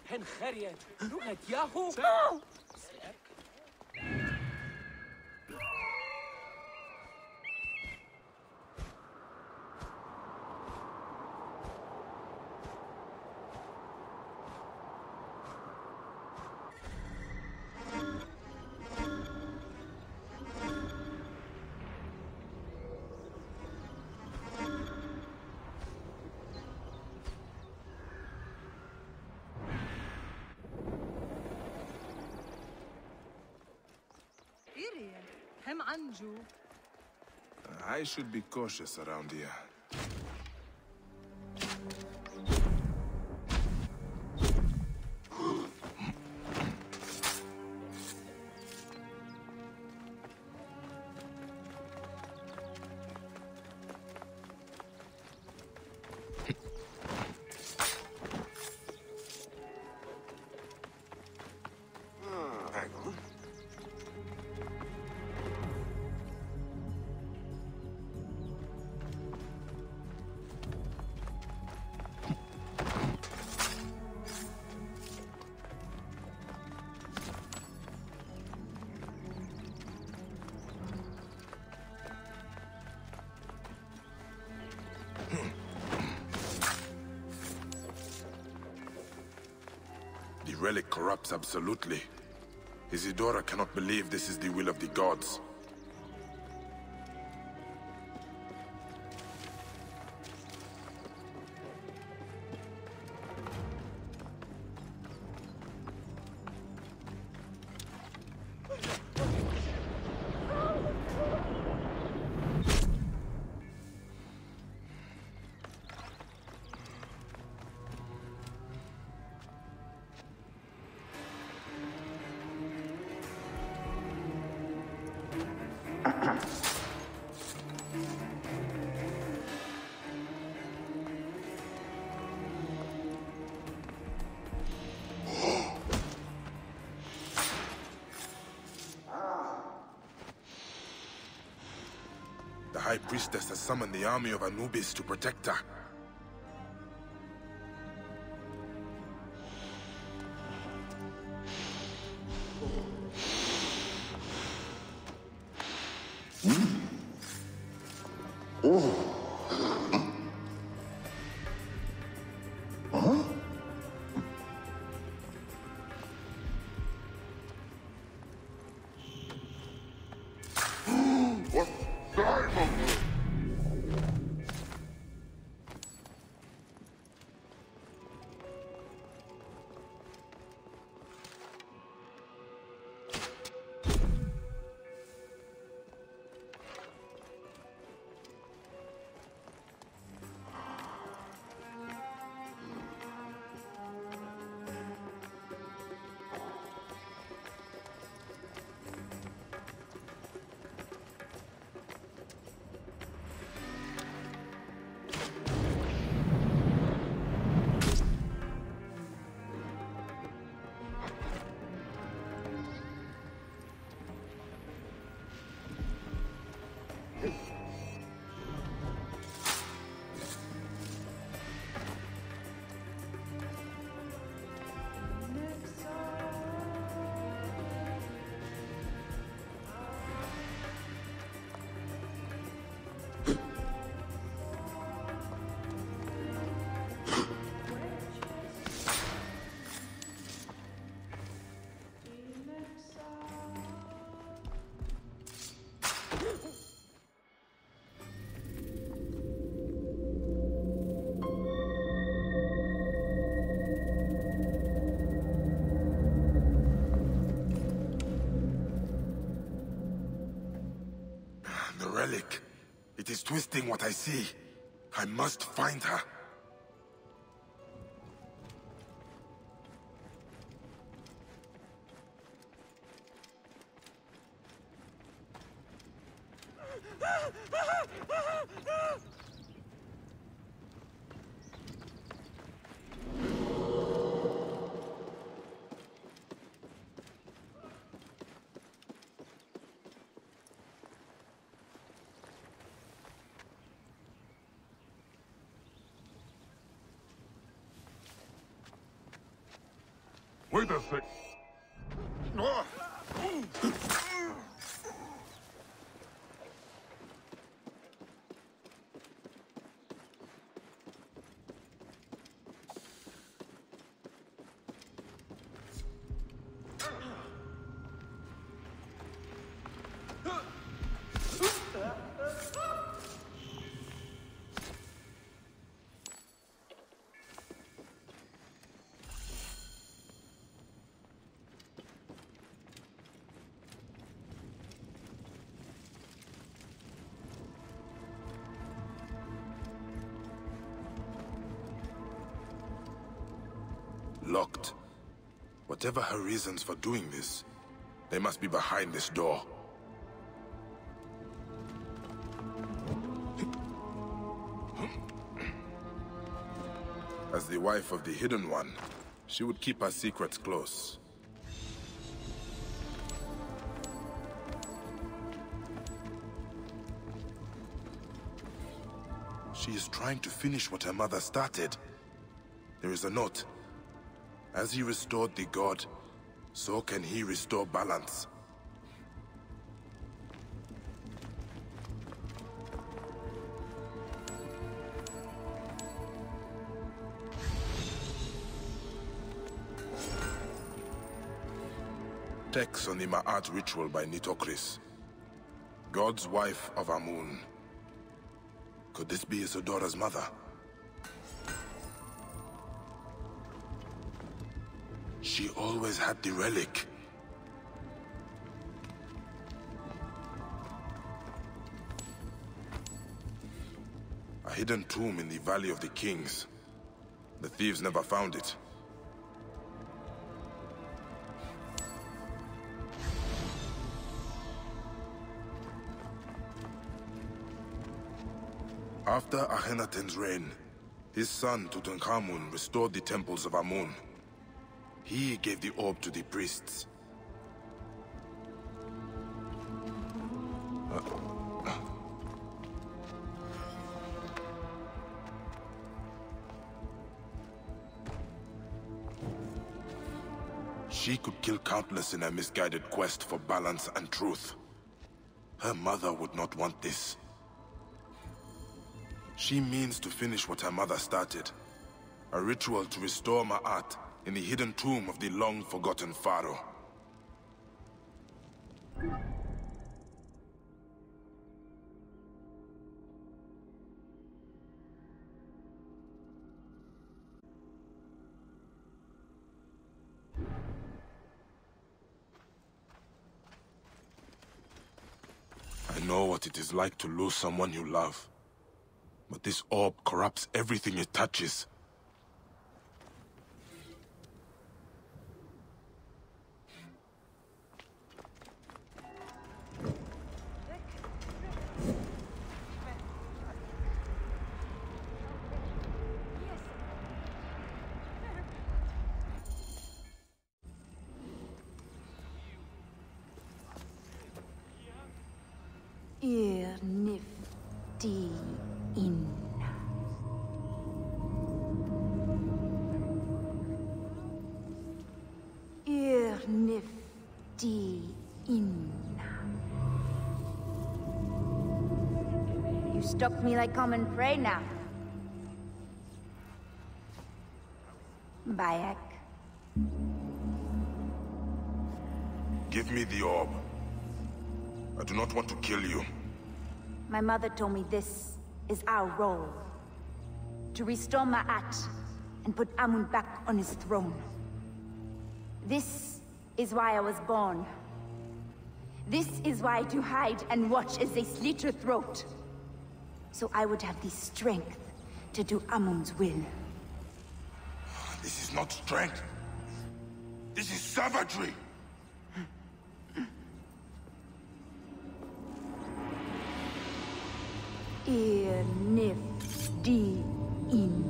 No! I should be cautious around here. The relic corrupts absolutely. Isidora cannot believe this is the will of the gods. The High Priestess has summoned the army of Anubis to protect her. The relic. It is twisting what I see. I must find her. Wait a sec. Locked. Whatever her reasons for doing this, they must be behind this door. As the wife of the Hidden One, she would keep her secrets close. She is trying to finish what her mother started. There is a note. As he restored the god, so can he restore balance. Text on the Ma'at ritual by Nitokris. God's wife of Amun. Could this be Isidora's mother? She always had the relic. A hidden tomb in the Valley of the Kings. The thieves never found it. After Akhenaten's reign, his son Tutankhamun restored the temples of Amun. He gave the orb to the priests. She could kill countless in her misguided quest for balance and truth. Her mother would not want this. She means to finish what her mother started. A ritual to restore Ma'at in the hidden tomb of the long-forgotten Pharaoh. I know what it is like to lose someone you love. But this orb corrupts everything it touches. Nifty in. Nifty in. You stalk me like common prey now. Bayek. Give me the orb. I do not want to kill you. My mother told me this is our role. To restore Ma'at and put Amun back on his throne. This is why I was born. This is why I do hide and watch as they slit your throat. So I would have the strength to do Amun's will. This is not strength. This is savagery. Nifty in.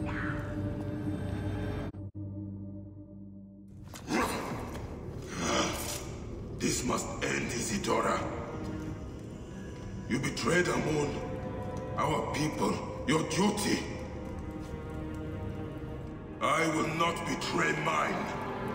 This must end, Isidora. You betrayed Amun, our people, your duty. I will not betray mine.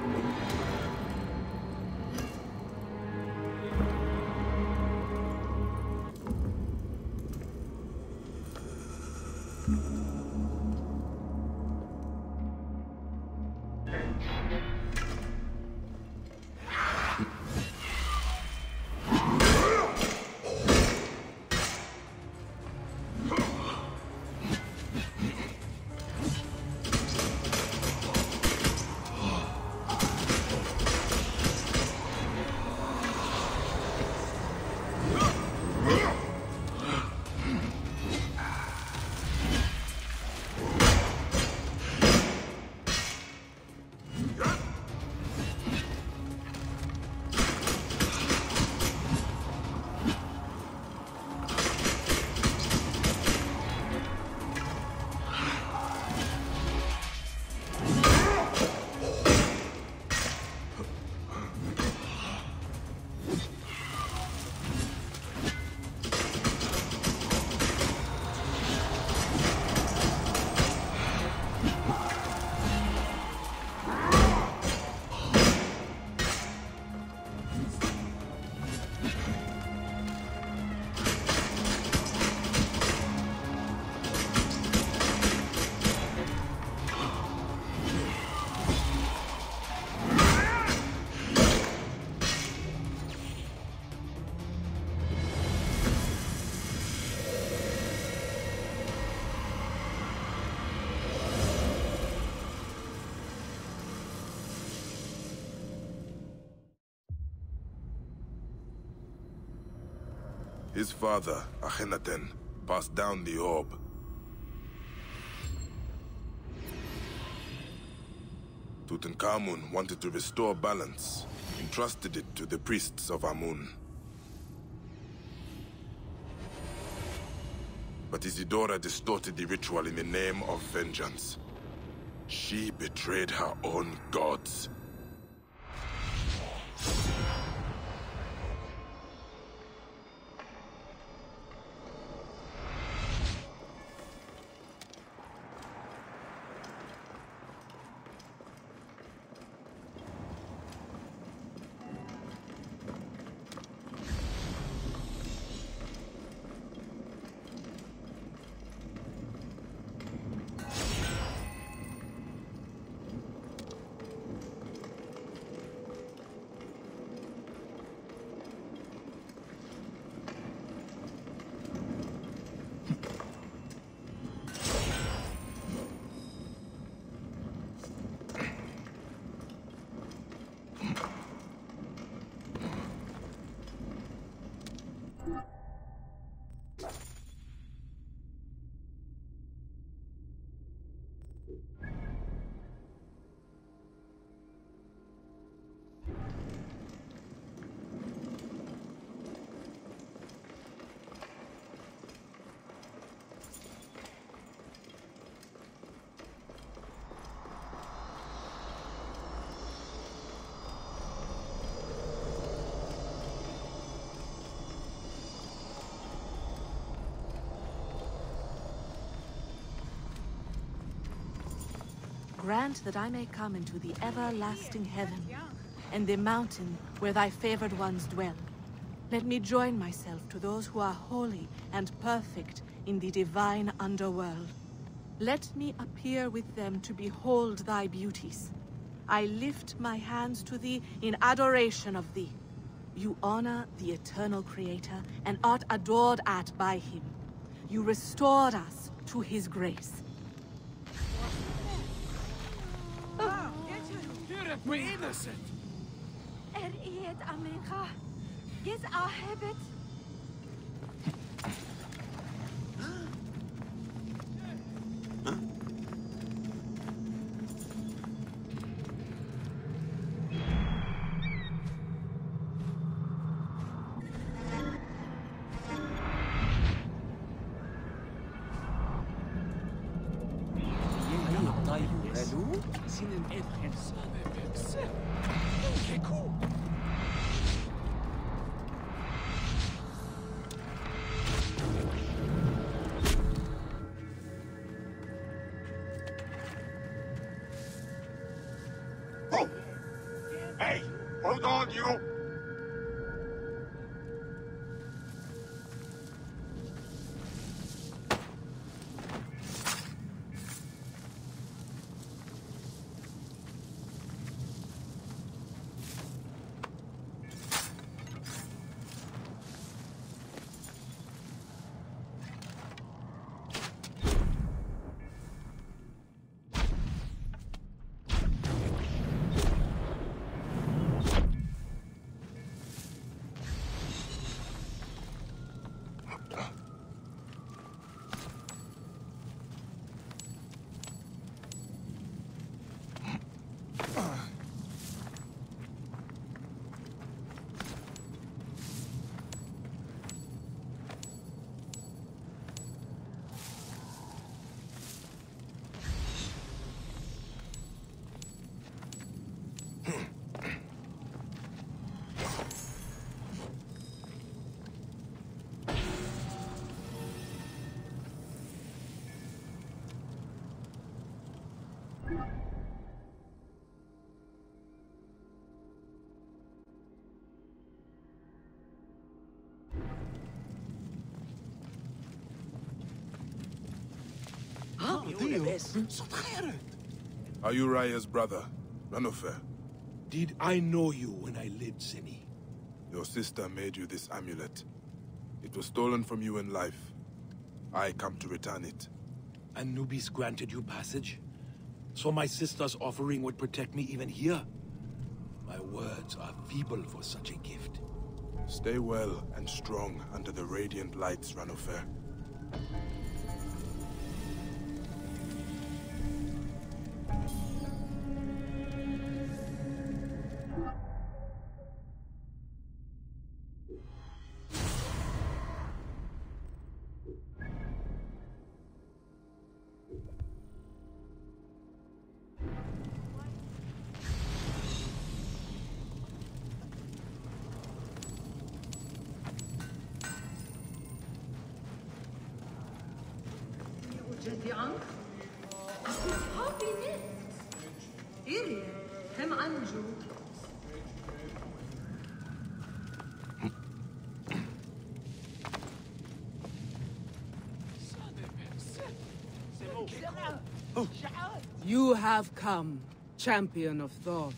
His father, Akhenaten, passed down the orb. Tutankhamun wanted to restore balance, entrusted it to the priests of Amun. But Isidora distorted the ritual in the name of vengeance. She betrayed her own gods. Grant that I may come into the everlasting heaven, and the mountain where thy favored ones dwell. Let me join myself to those who are holy and perfect in the divine underworld. Let me appear with them to behold thy beauties. I lift my hands to thee in adoration of thee. You honor the eternal Creator and art adored at by him. You restored us to his grace. We're innocent! you! Are you Raya's brother, Ranofer? Did I know you when I lived, Seni? Your sister made you this amulet. It was stolen from you in life. I come to return it. Anubis granted you passage? So my sister's offering would protect me even here? My words are feeble for such a gift. Stay well and strong under the radiant lights, Ranofer. You have come, champion of Thoth.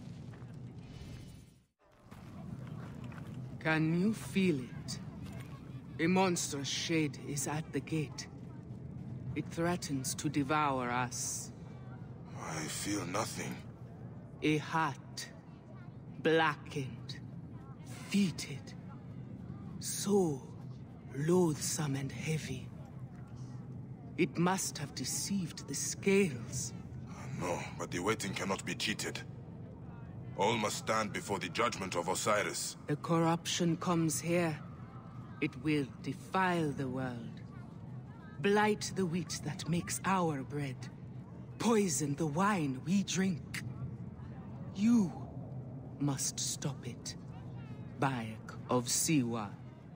Can you feel it? A monstrous shade is at the gate. It threatens to devour us. I feel nothing. A heart, blackened, fetid, so loathsome and heavy. It must have deceived the scales. No, but the waiting cannot be cheated. All must stand before the judgment of Osiris. The corruption comes here. It will defile the world. Blight the wheat that makes our bread. Poison the wine we drink. You must stop it. Bayek of Siwa.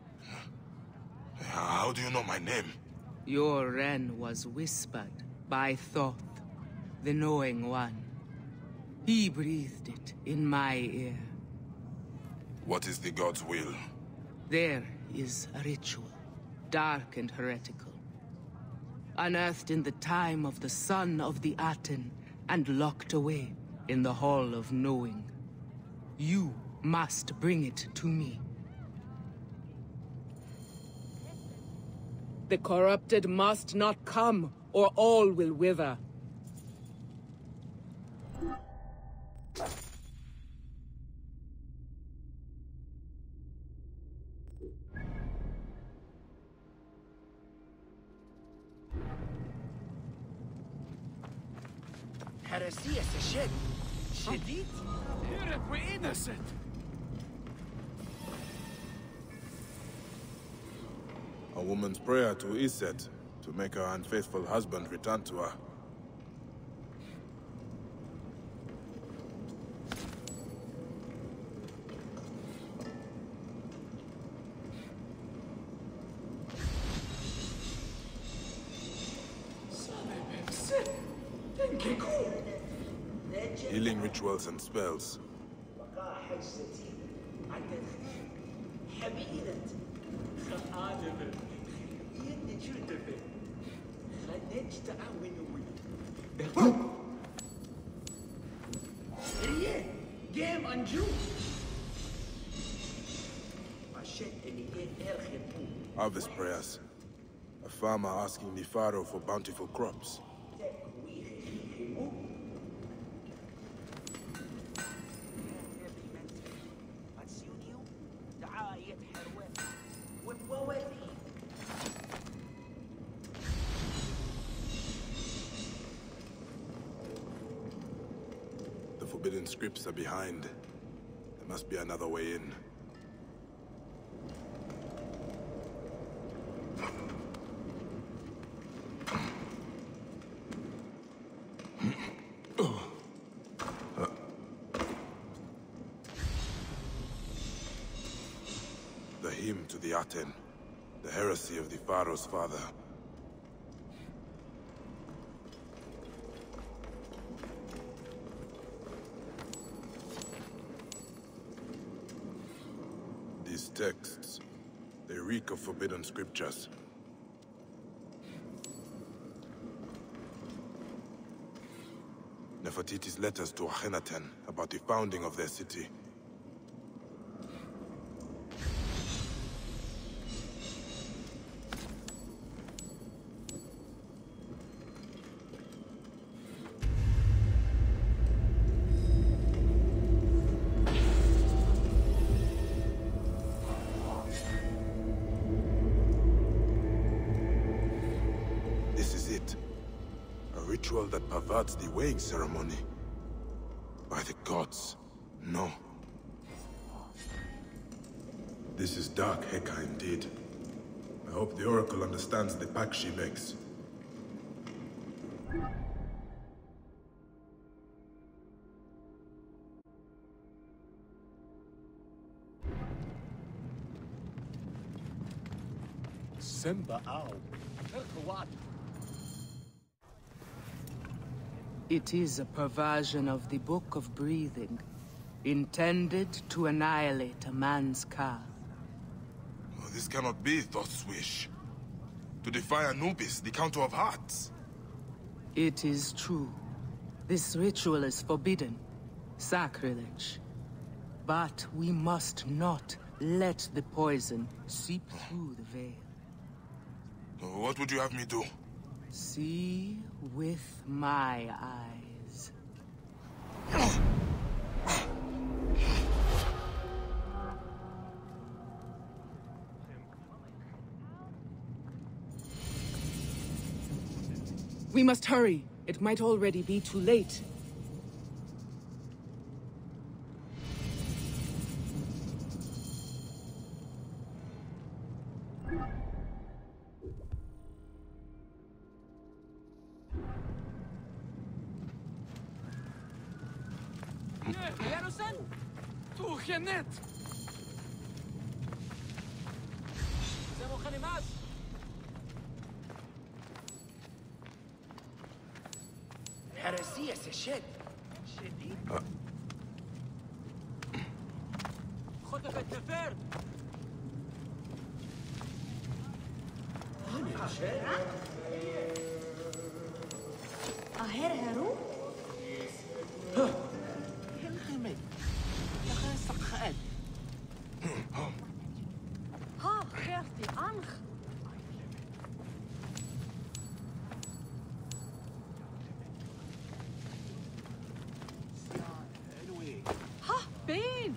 How do you know my name? Your wren was whispered by Thoth, the knowing one. He breathed it in my ear. What is the god's will? There is a ritual, dark and heretical. Unearthed in the time of the son of the Aten and locked away in the Hall of Knowing. You must bring it to me. The corrupted must not come, or all will wither. Heresy الشد شديد. We're innocent. A woman's prayer to Iset to make her unfaithful husband return to her. Healing rituals and spells. Harvest prayers. A farmer asking the Pharaoh for bountiful crops. The forbidden scripts are behind. There must be another way in. The hymn to the Aten, the heresy of the Pharaoh's father. These texts, they reek of forbidden scriptures. Nefertiti's letters to Akhenaten about the founding of their city. That perverts the weighing ceremony. By the gods, no. This is dark Heka indeed. I hope the Oracle understands the pact she makes. Simba ow. It is a perversion of the Book of Breathing, intended to annihilate a man's ka. Oh, this cannot be Thoth's wish. To defy Anubis, the Counter of Hearts. It is true. This ritual is forbidden. Sacrilege. But we must not let the poison seep through the veil. What would you have me do? See with my eyes. We must hurry. It might already be too late. هرسية سشد شديد خطف التفر أهر هرو؟ همتمي لخاسق خاد ها خيرتي أنخ Bane!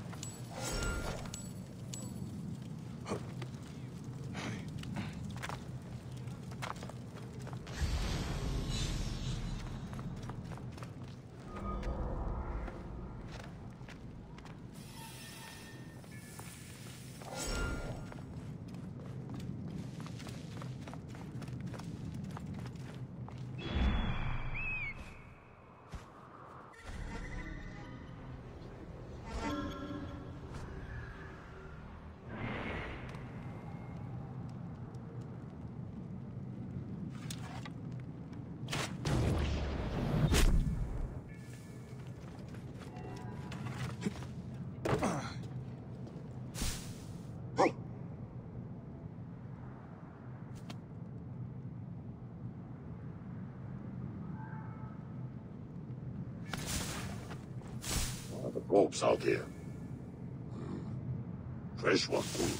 corpse out here. Fresh one, too.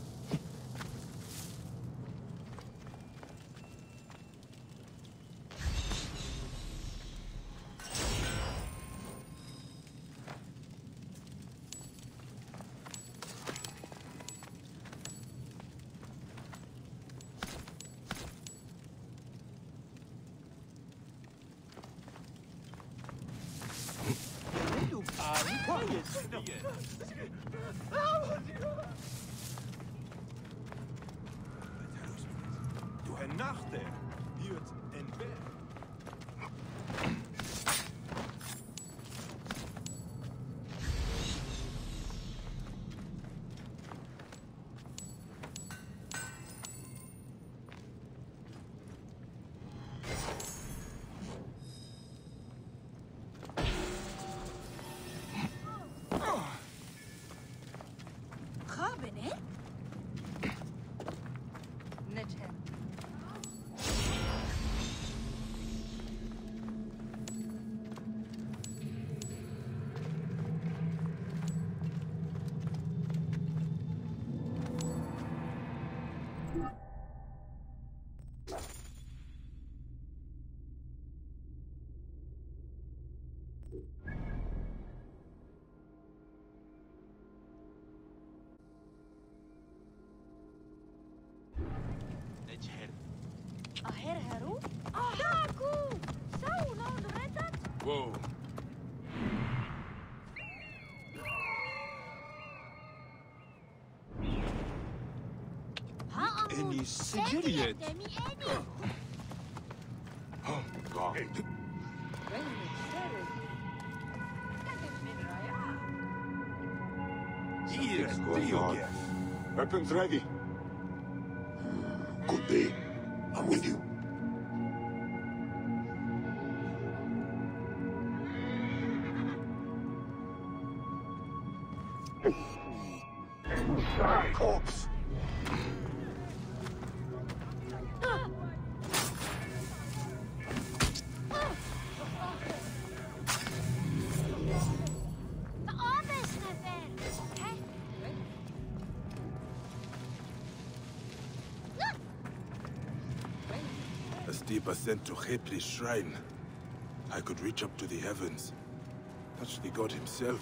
Whoa. Any sigiliet? Oh, God. Here, going on. Weapons ready. Good day. I'm with you. Corpse. A steep ascent to Khepri's shrine. I could reach up to the heavens. Touch the god himself.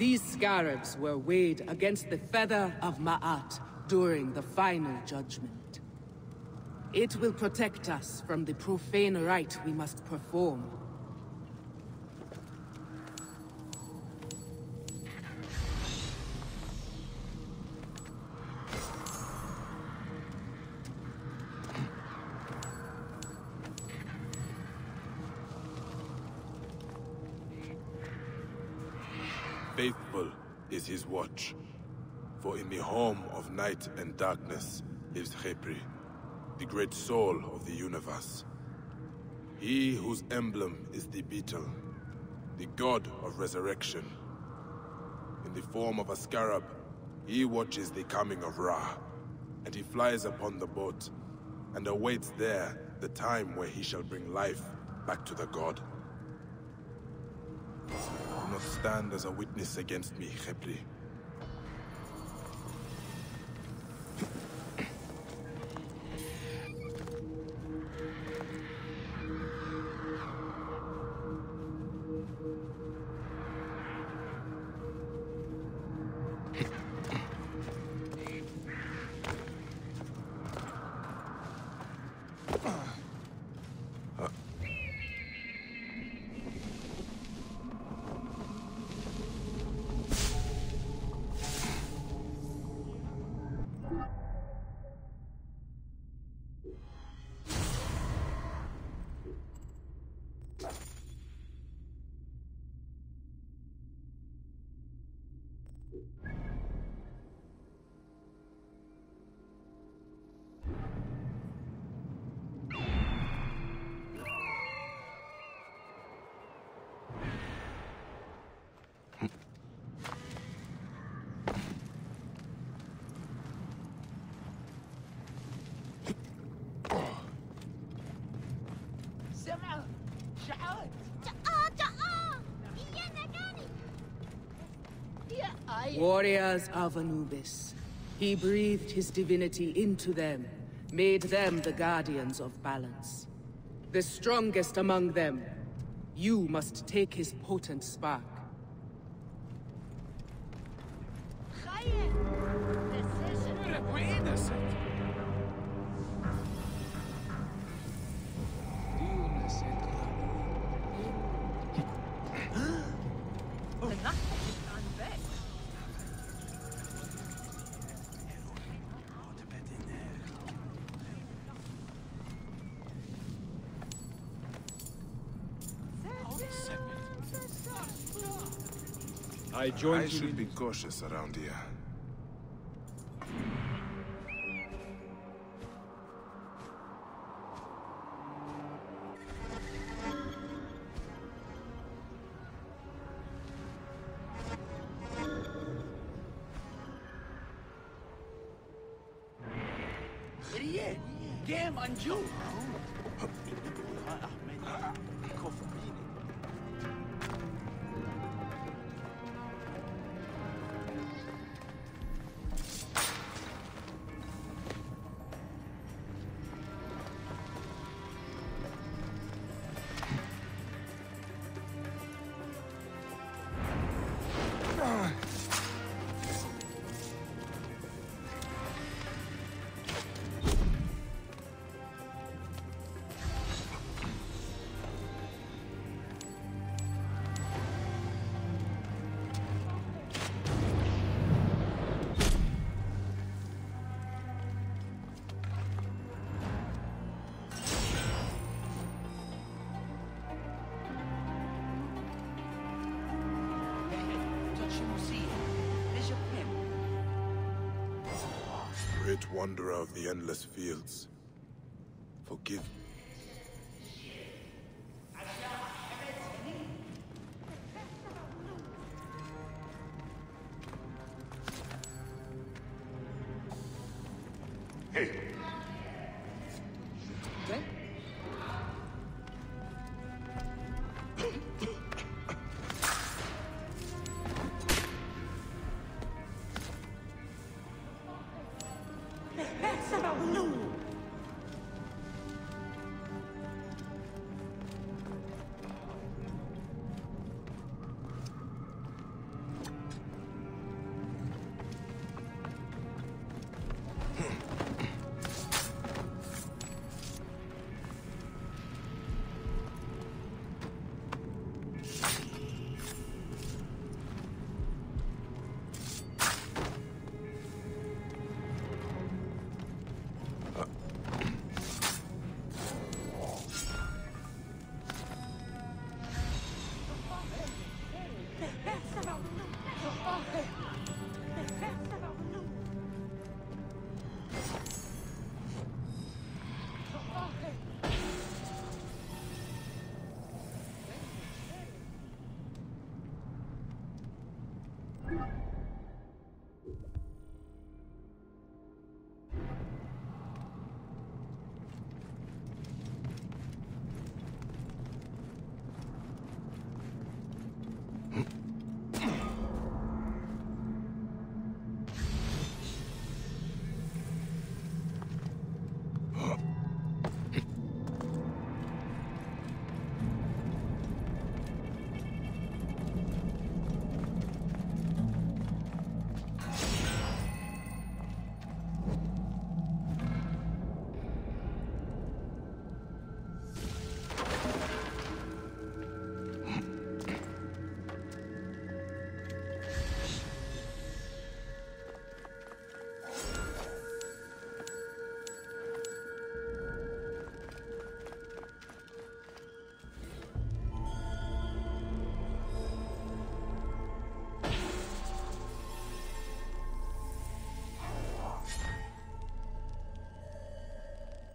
These scarabs were weighed against the feather of Ma'at during the final judgment. It will protect us from the profane rite we must perform. Faithful is his watch, for in the home of night and darkness lives Khepri, the great soul of the universe. He whose emblem is the beetle, the god of resurrection. In the form of a scarab, he watches the coming of Ra, and he flies upon the boat, and awaits there the time where he shall bring life back to the god. Do not stand as a witness against me, Khepri. Warriors of Anubis. He breathed his divinity into them, made them the guardians of balance. The strongest among them. You must take his potent spark. I should be cautious around here. Great wanderer of the endless fields, forgive me.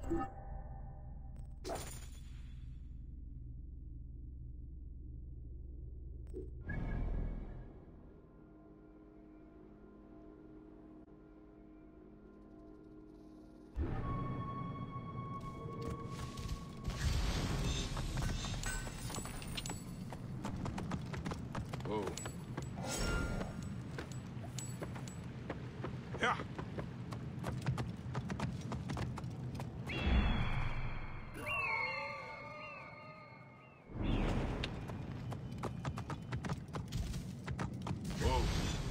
Whoa. Yeah. Whoa.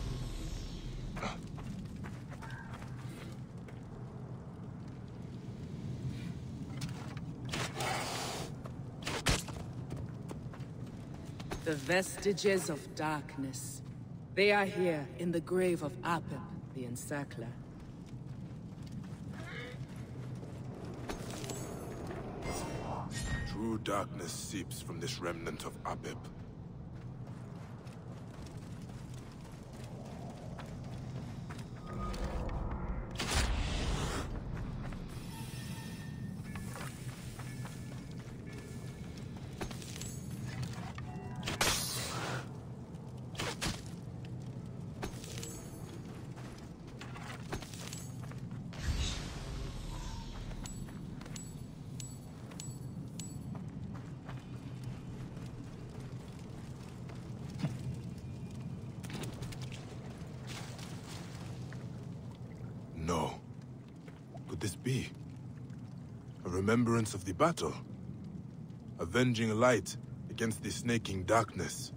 The vestiges of darkness. They are here in the grave of Apep, the Encircler. True darkness seeps from this remnant of Apep. No. Could this be? A remembrance of the battle? Avenging light against the snaking darkness.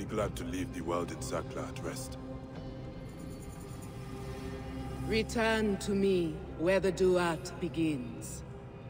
glad to leave the world in Sakla at rest. Return to me where the Duat begins.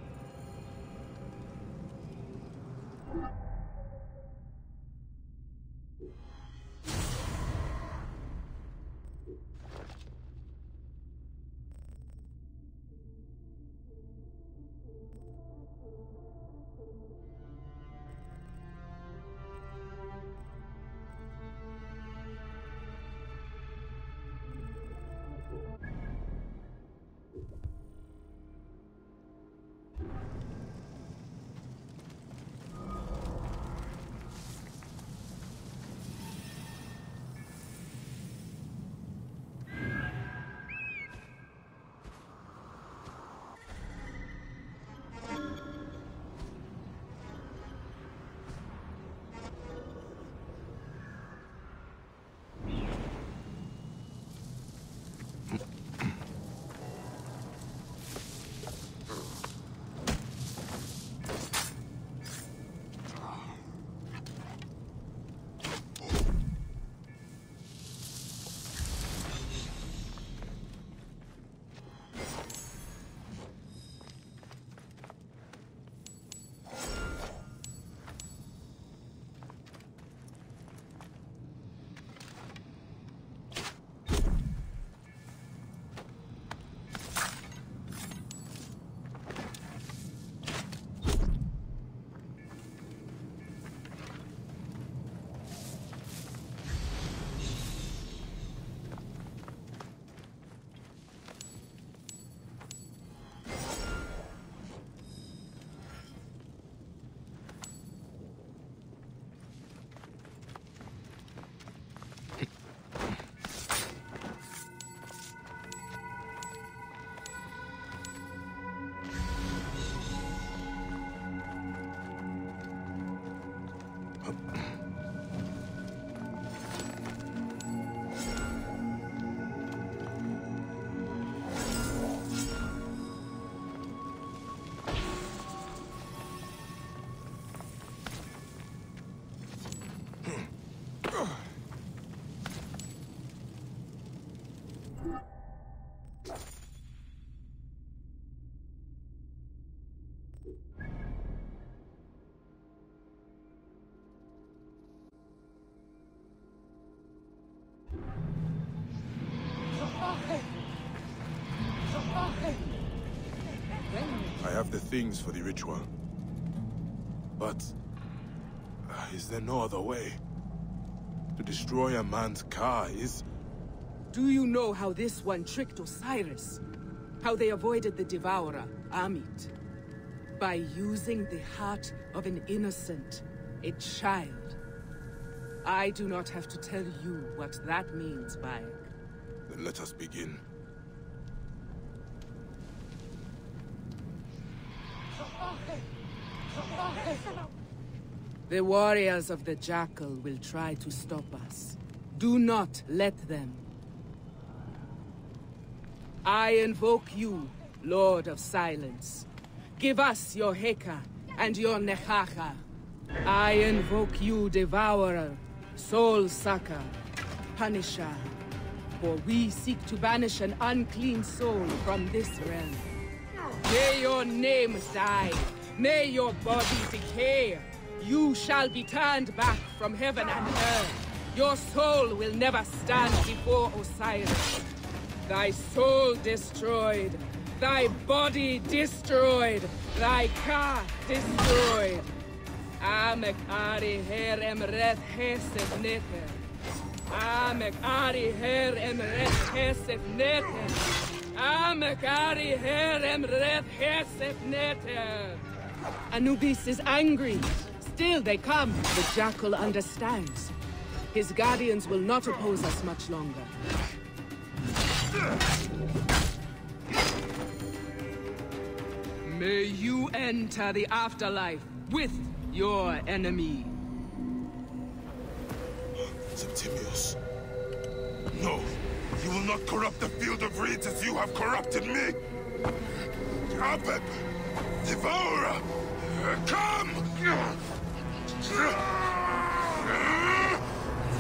I have the things for the ritual. But... is there no other way? To destroy a man's car is... Do you know how this one tricked Osiris? How they avoided the Devourer, Amit? By using the heart of an innocent, a child. I do not have to tell you what that means, Bayek. Then let us begin. The warriors of the Jackal will try to stop us. Do not let them. I invoke you, Lord of Silence. Give us your Heka and your Nechacha. I invoke you, Devourer, Soul Sucker, Punisher. For we seek to banish an unclean soul from this realm. May your name die. May your body decay. You shall be turned back from heaven and earth. Your soul will never stand before Osiris. Thy soul destroyed. Thy body destroyed. Thy car destroyed. Amek Ari Her Emret Hesef Neter. Amek Ari Her Emret Hesef Neter. Amek Ari Her Emret Hesef Neter. Anubis is angry. Still they come. The Jackal understands. His guardians will not oppose us much longer. May you enter the afterlife with your enemy. Septimius. No, you will not corrupt the field of reeds as you have corrupted me. Apep, Devourer, come!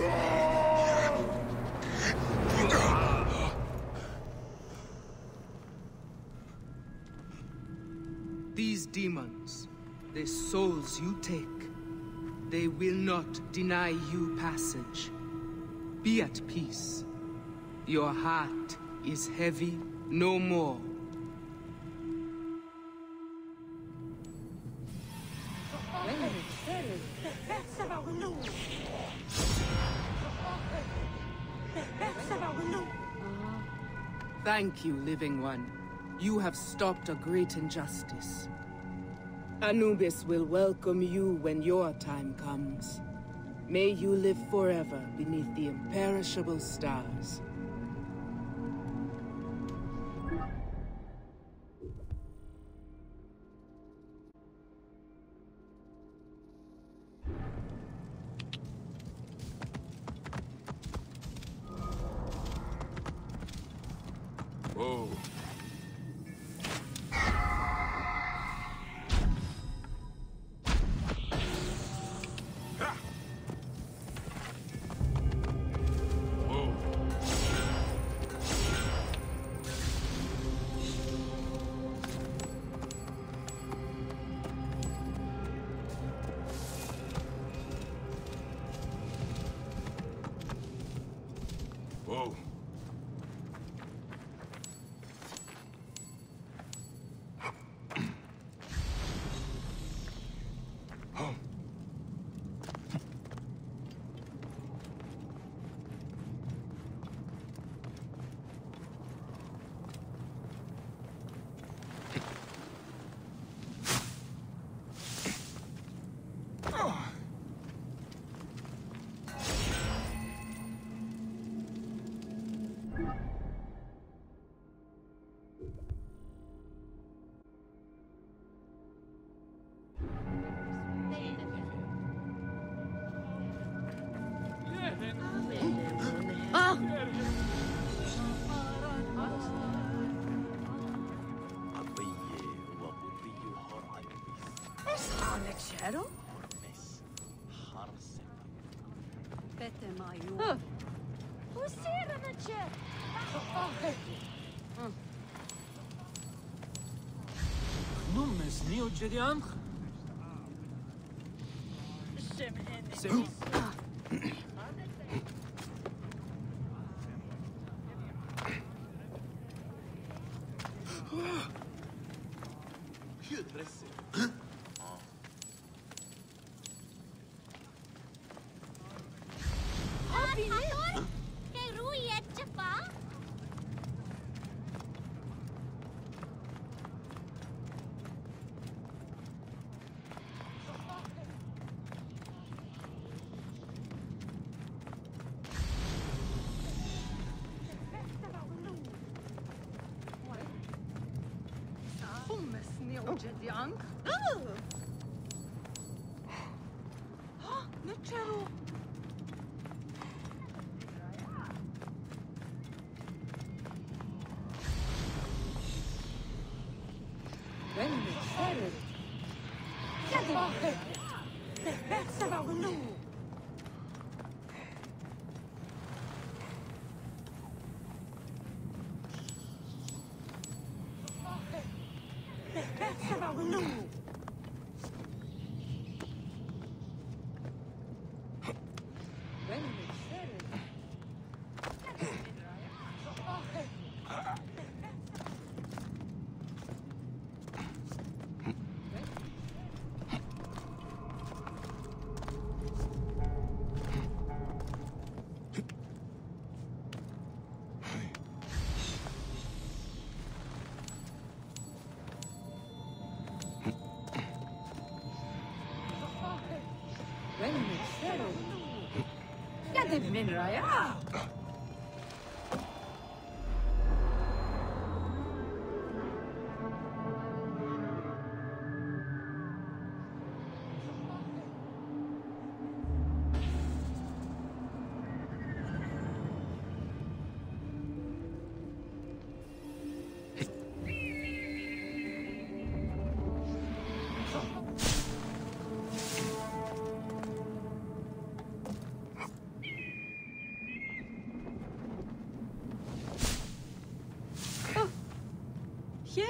These demons, the souls you take, they will not deny you passage. Be at peace. Your heart is heavy no more. Thank you, Living One. You have stopped a great injustice. Anubis will welcome you when your time comes. May you live forever beneath the imperishable stars. Whoa. Whoa. Nummes neo Jedianch?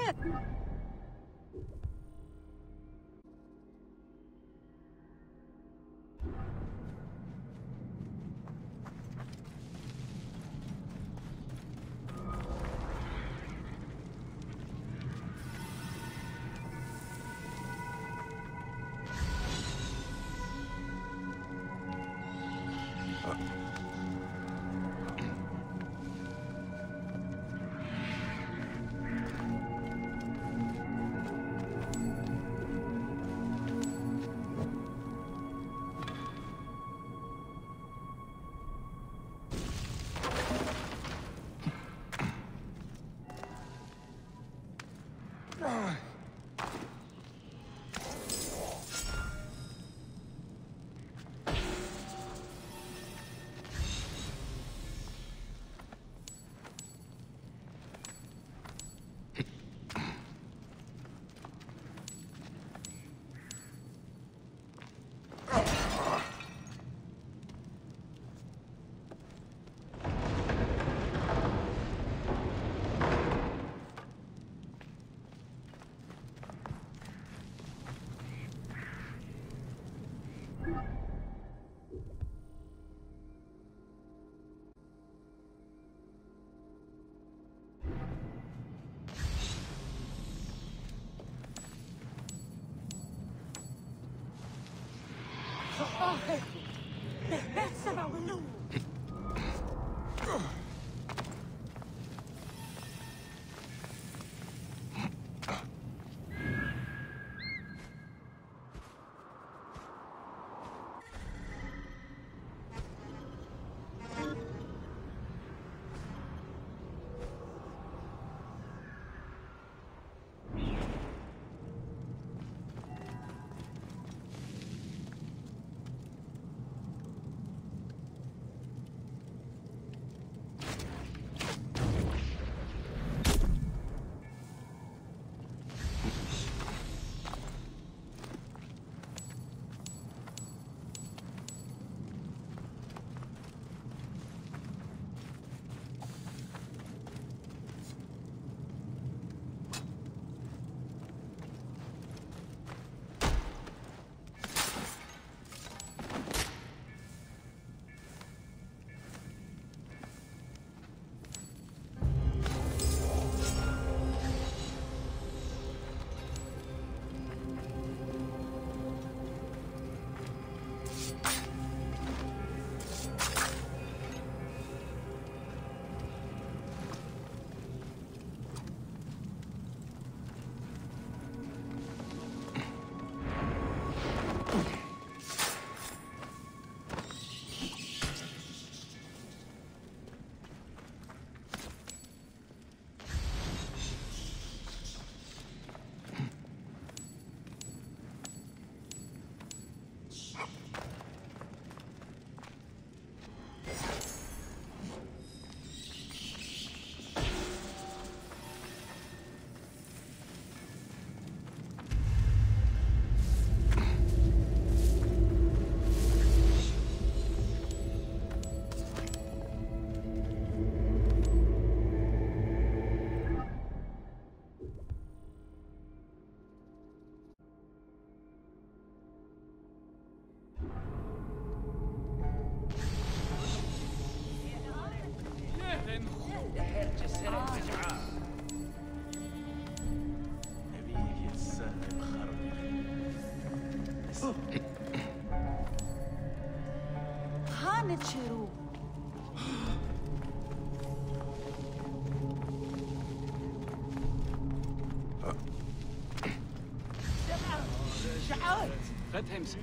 تمسك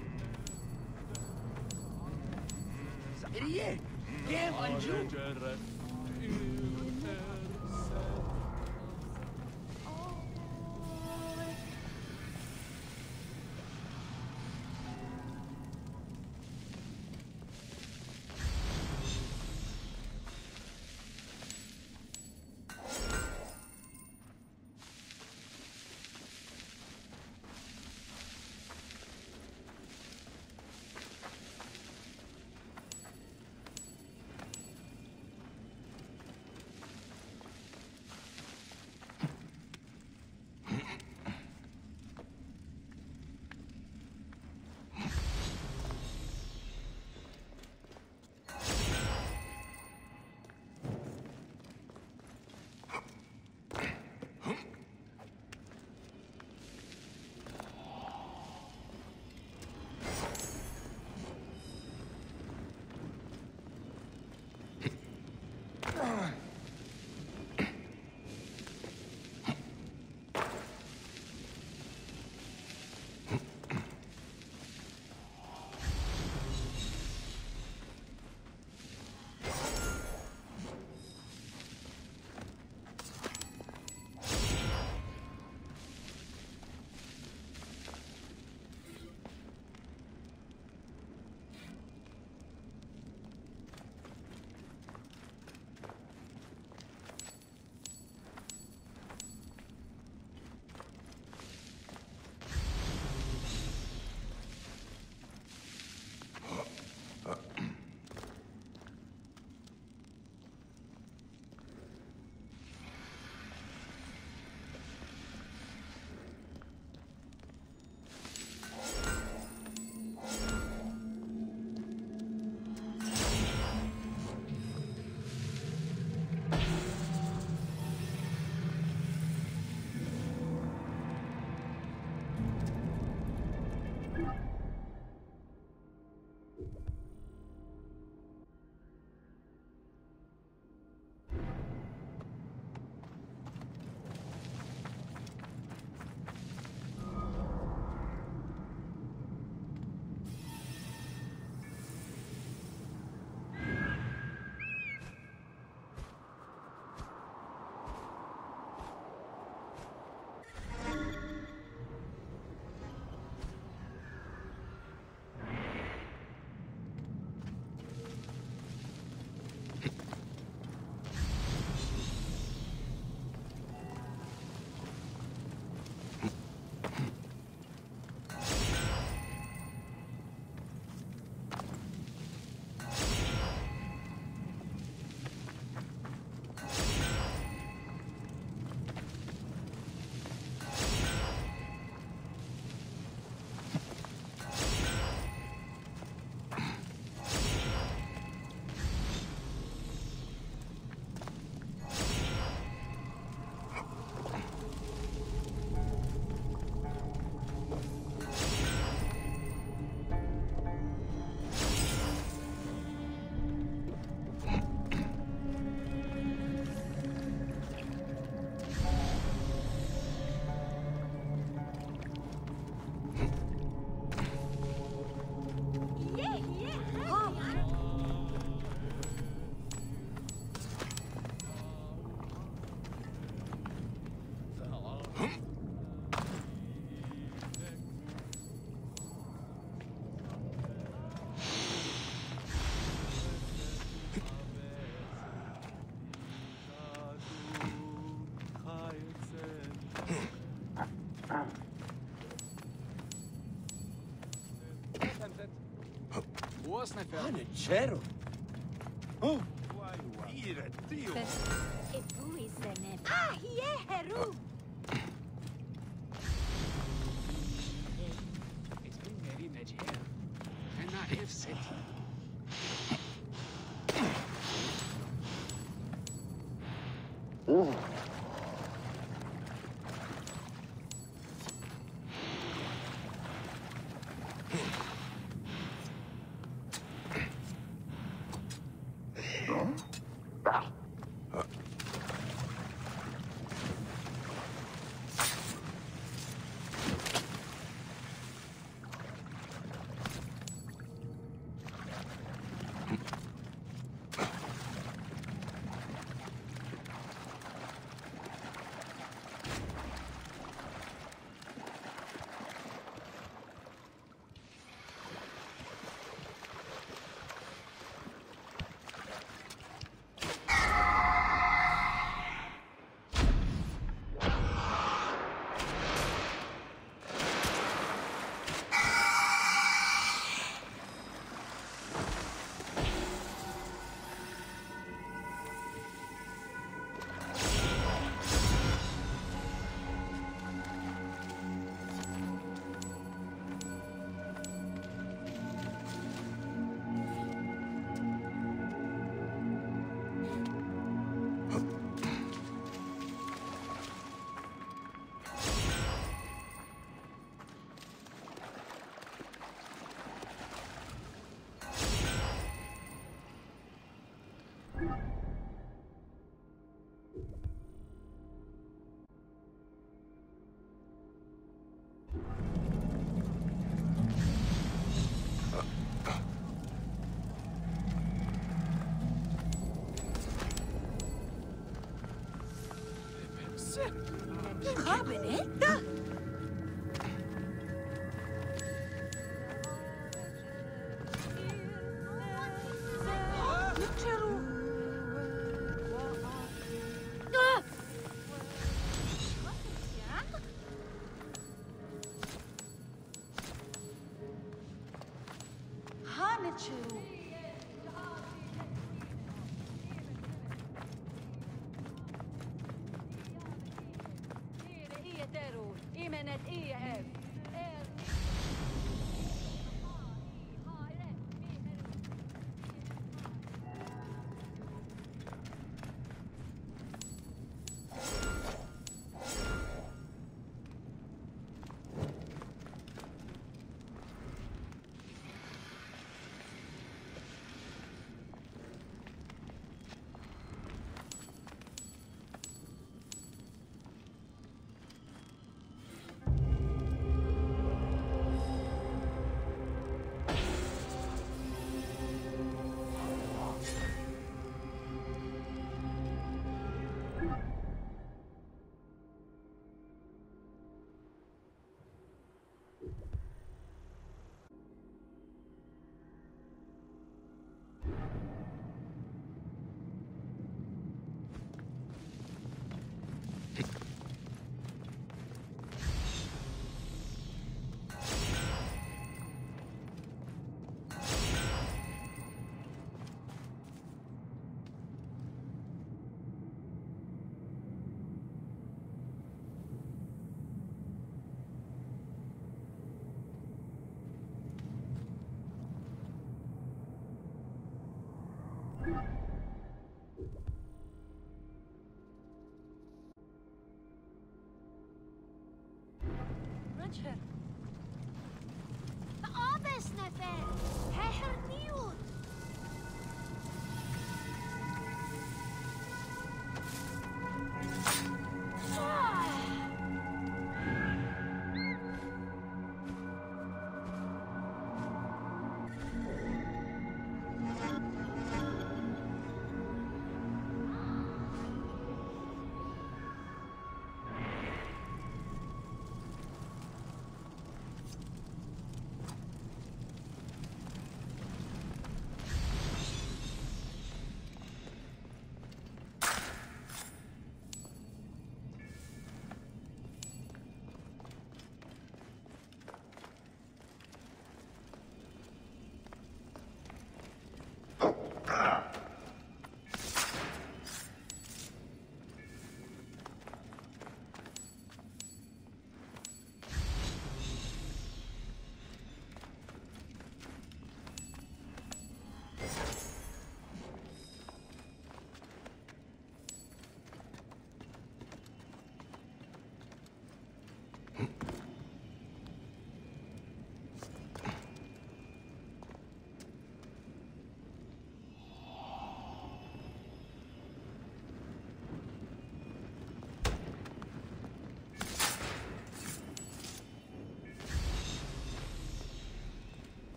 سعيدية كيف أنجو Panachero. Oh, ira tio. Ah, yeah, Heru.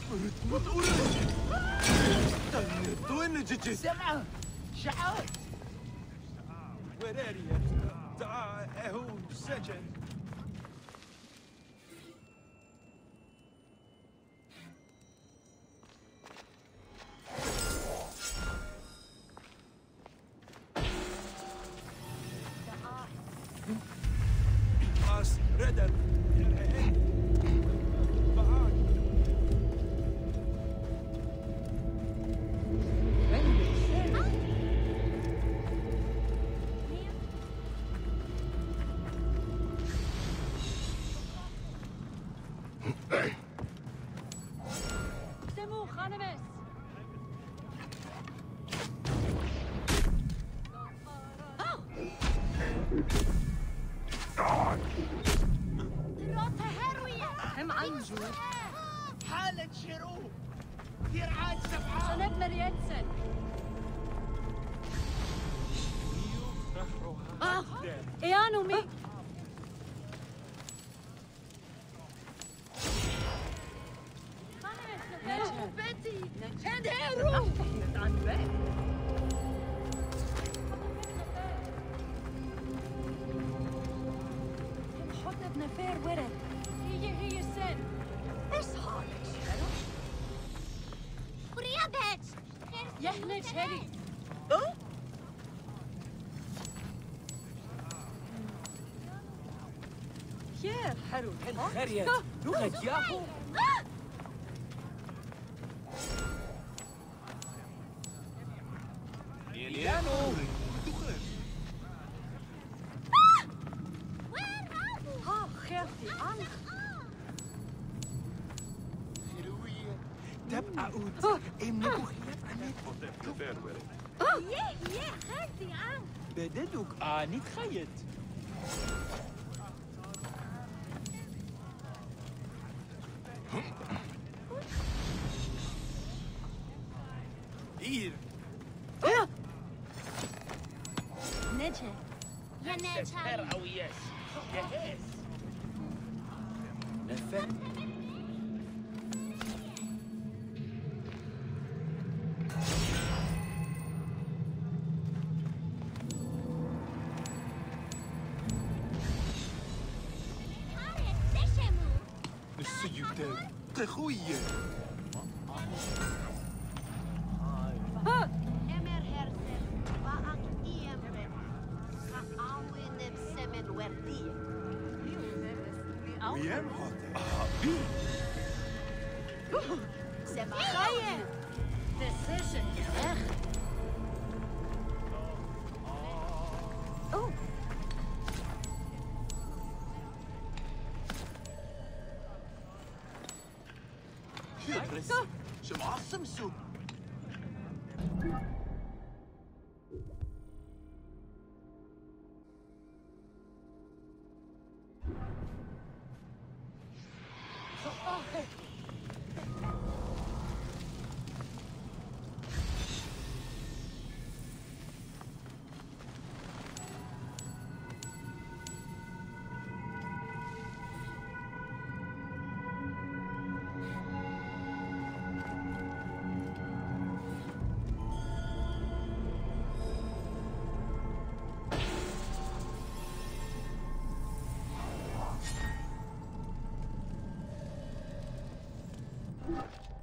سمعة شعات وراريا هو سجن ردر حالة شروق دير عاد سبعة شنب مريتسن إيانو مي بيتي هنديرو عن بيت حط ابن فير ورد هي سن ايش حالك شنو؟ وريابت يهلك هري خير حلو خير لغة ياهو يانو ها خيرتي عنك خيروية تبقى أوت إمنكو خيات عنك يه خيرتي عنك بددوك آني تخيط إير نجح يا نجح أو يس يهس نفر السيوتان تخوية امر هرسل باق ايمر ساعوين بسمن ورديه ويام هاتي سمع خير تسيشن يا اخ اوه شو معصم سو What?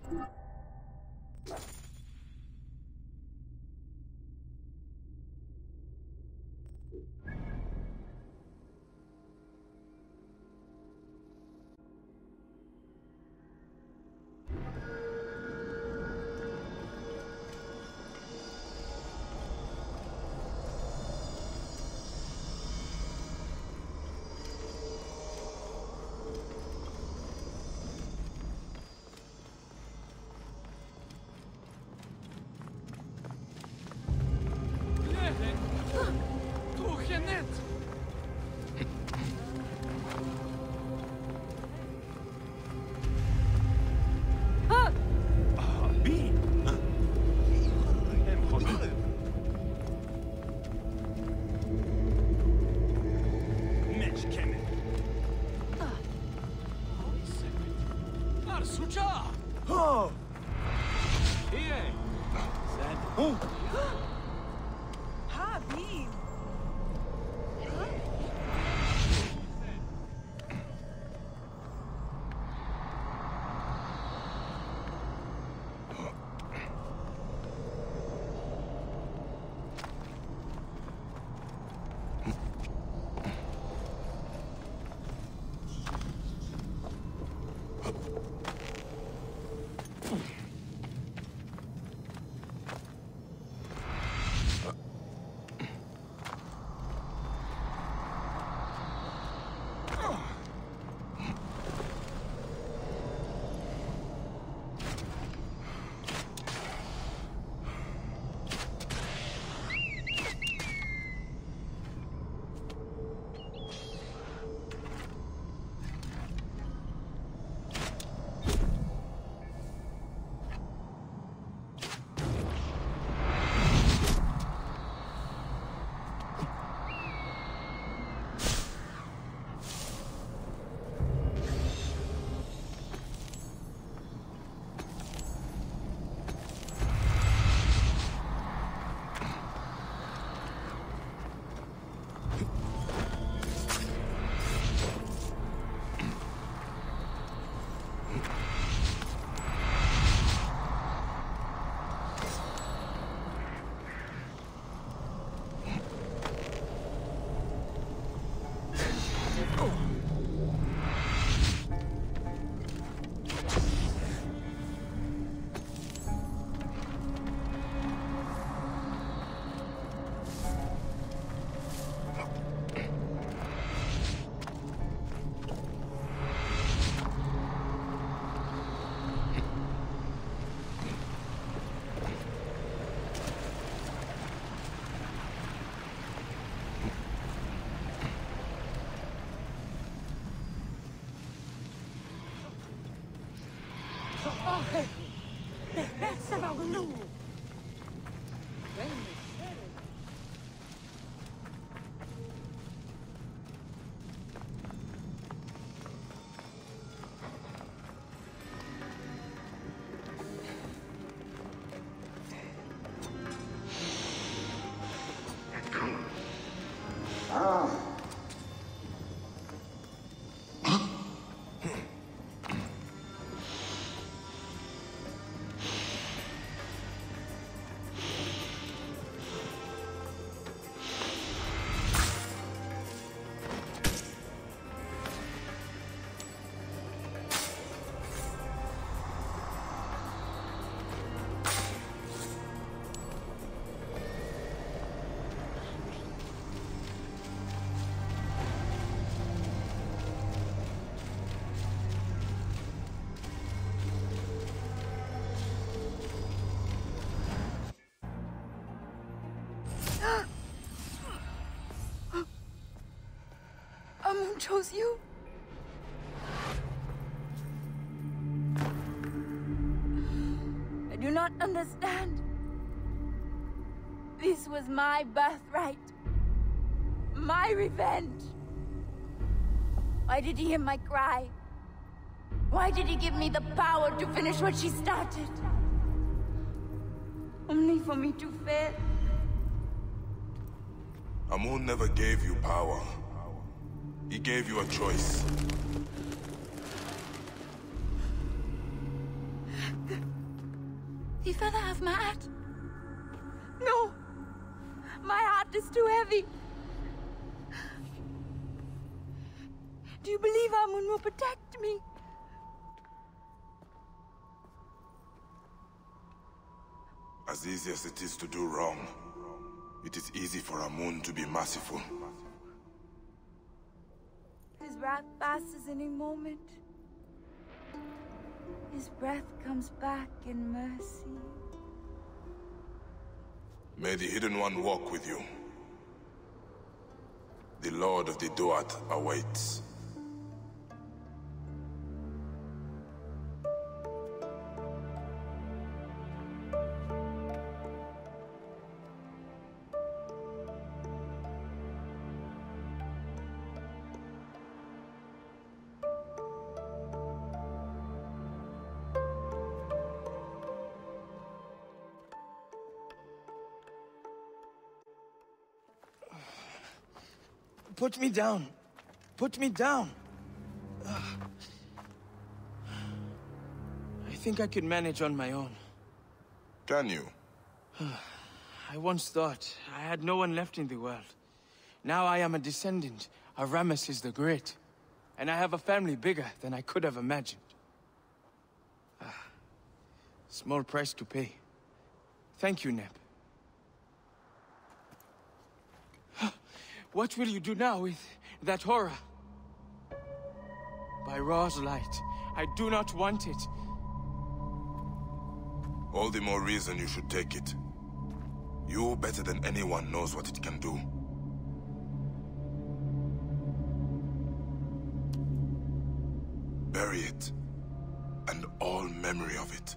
Amun chose you? I do not understand. This was my birthright. My revenge. Why did he hear my cry? Why did he give me the power to finish what she started? Only for me to fail. Amun never gave you power. He gave you a choice. You further have my hat? No! My heart is too heavy. Do you believe Amun will protect me? As easy as it is to do wrong, it is easy for Amun to be merciful. His wrath passes any moment. His breath comes back in mercy. May the Hidden One walk with you. The Lord of the Duat awaits. Put me down. Put me down. I think I could manage on my own. Can you? I once thought I had no one left in the world. Now I am a descendant of Ramesses the Great. And I have a family bigger than I could have imagined. Small price to pay. Thank you, Neb. What will you do now with that horror? By Ra's light, I do not want it. All the more reason you should take it. You, better than anyone, knows what it can do. Bury it, and all memory of it.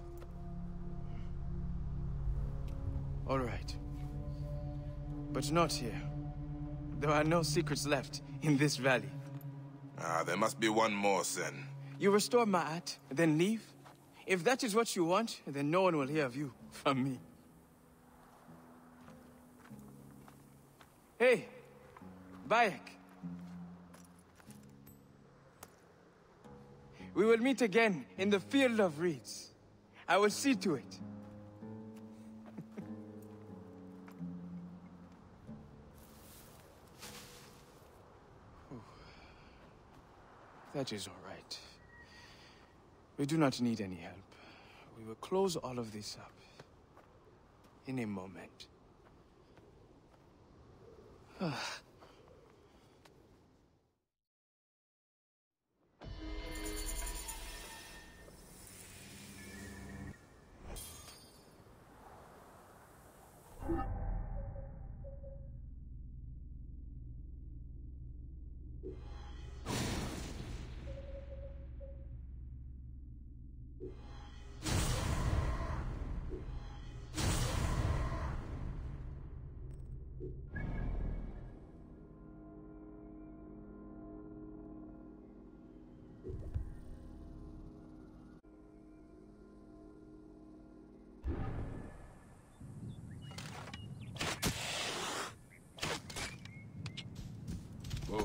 All right. But not here. There are no secrets left in this valley. There must be one more, Sen. You restore Ma'at, then leave? If that is what you want, then no one will hear of you from me. Hey, Bayek. We will meet again in the Field of Reeds. I will see to it. That is all right. We do not need any help. We will close all of this up in a moment. Whoa.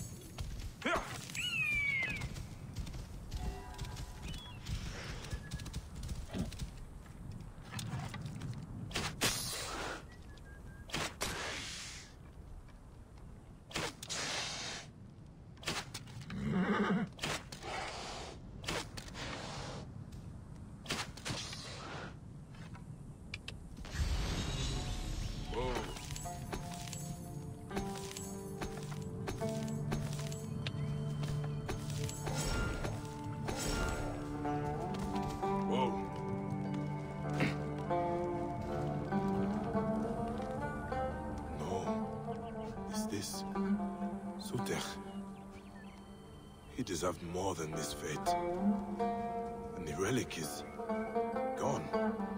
He deserved more than this fate. And the relic is gone.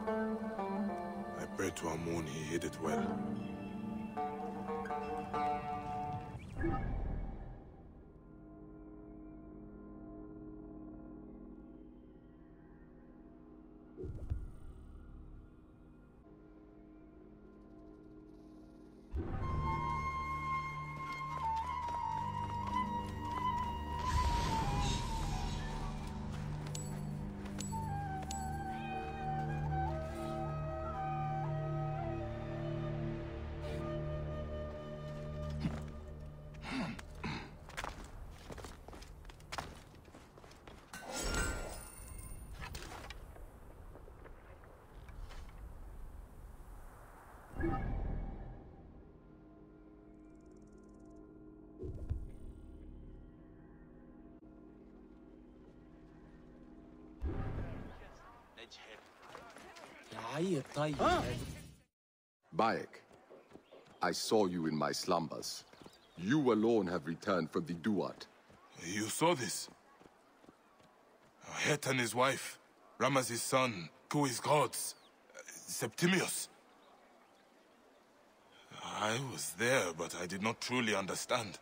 I pray to Amun he hid it well. Bayek, I saw you in my slumbers. You alone have returned from the Duat. You saw this? Het and his wife, Ramesses' son, Kui's gods, Septimius. I was there, but I did not truly understand.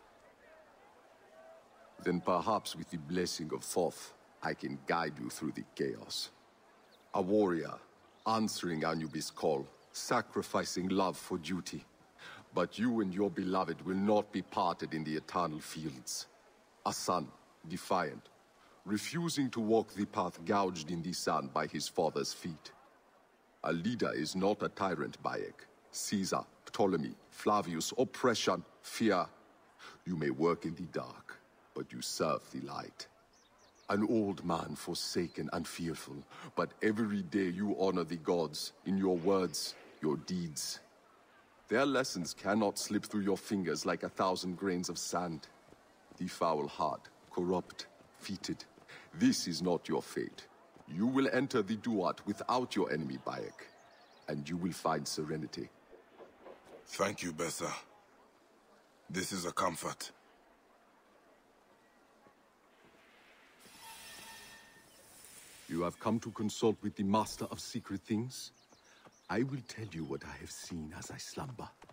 Then perhaps with the blessing of Thoth, I can guide you through the chaos. A warrior, answering Anubis' call, sacrificing love for duty. But you and your beloved will not be parted in the eternal fields. A son, defiant, refusing to walk the path gouged in the sand by his father's feet. A leader is not a tyrant, Bayek. Caesar, Ptolemy, Flavius, oppression, fear. You may work in the dark, but you serve the light. An old man forsaken and fearful, but every day you honor the gods in your words, your deeds. Their lessons cannot slip through your fingers like 1,000 grains of sand. The foul heart, corrupt, fetid. This is not your fate. You will enter the Duat without your enemy, Bayek, and you will find serenity. Thank you, Bessa. This is a comfort. You have come to consult with the Master of Secret Things? I will tell you what I have seen as I slumber.